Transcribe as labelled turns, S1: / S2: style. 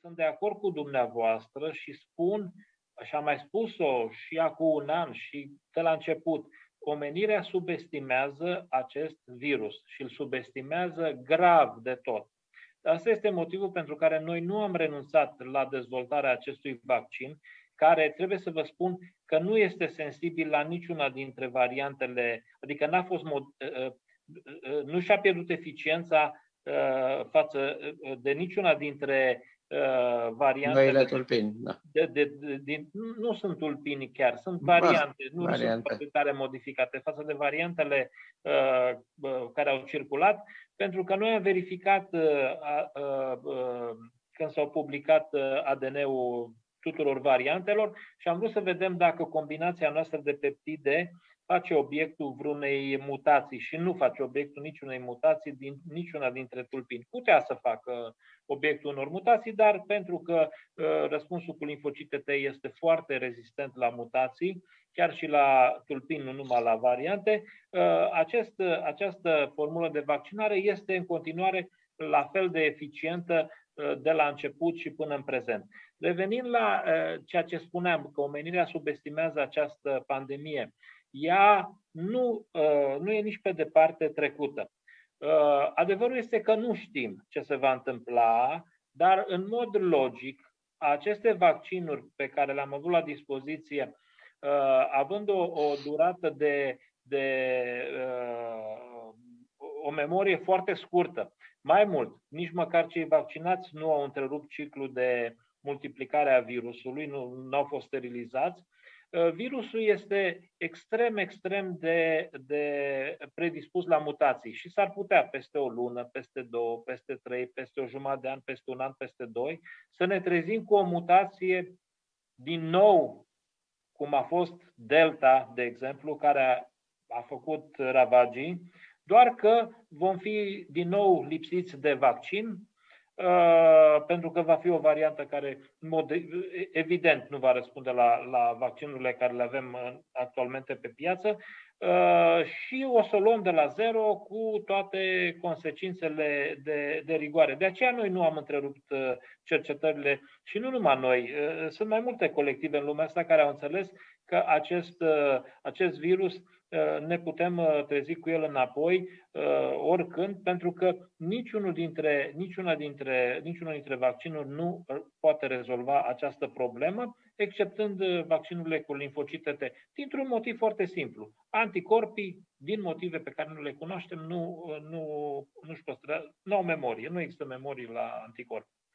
S1: sunt de acord cu dumneavoastră și spun, și am mai spus-o și acum un an și de la început, omenirea subestimează acest virus și îl subestimează grav de tot. Asta este motivul pentru care noi nu am renunțat la dezvoltarea acestui vaccin, care, trebuie să vă spun, că nu este sensibil la niciuna dintre variantele, adică n-a fost nu și-a pierdut eficiența față de niciuna dintre variantele.
S2: Noile tulpini, da.
S1: Nu sunt tulpini chiar, sunt variante, nu sunt foarte tare modificate față de variantele care au circulat, pentru că noi am verificat când s-au publicat ADN-ul tuturor variantelor și am vrut să vedem dacă combinația noastră de peptide face obiectul vreunei mutații și nu face obiectul niciunei mutații din niciuna dintre tulpini. Putea să facă obiectul unor mutații, dar pentru că răspunsul cu limfocite T este foarte rezistent la mutații, chiar și la tulpini, nu numai la variante, această formulă de vaccinare este în continuare la fel de eficientă de la început și până în prezent. Revenind la ceea ce spuneam, că omenirea subestimează această pandemie, ea nu e nici pe departe trecută. Adevărul este că nu știm ce se va întâmpla, dar în mod logic, aceste vaccinuri pe care le-am avut la dispoziție, având o durată o memorie foarte scurtă, mai mult, nici măcar cei vaccinați nu au întrerupt ciclul de multiplicare a virusului, nu au fost sterilizați. Virusul este extrem de predispus la mutații și s-ar putea peste o lună, peste două, peste trei, peste o jumătate de an, peste un an, peste doi, să ne trezim cu o mutație din nou, cum a fost Delta, de exemplu, care a făcut ravagii, doar că vom fi din nou lipsiți de vaccin, pentru că va fi o variantă care, în mod evident, nu va răspunde la vaccinurile care le avem actualmente pe piață și o să o luăm de la zero cu toate consecințele de rigoare. De aceea noi nu am întrerupt cercetările și nu numai noi. Sunt mai multe colective în lumea asta care au înțeles că acest virus ne putem trezi cu el înapoi oricând, pentru că niciunul dintre vaccinuri nu poate rezolva această problemă, exceptând vaccinurile cu limfocite T. Dintr-un motiv foarte simplu. Anticorpii, din motive pe care nu le cunoaștem, nu au memorie, nu există memorie la anticorpi.